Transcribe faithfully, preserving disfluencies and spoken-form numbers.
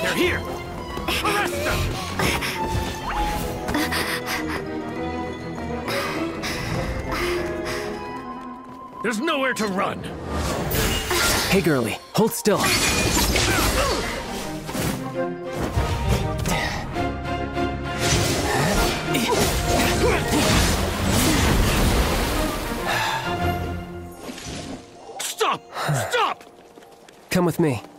They're here! Arrest them! There's nowhere to run! Hey, girlie, hold still. Stop! Stop! Come with me.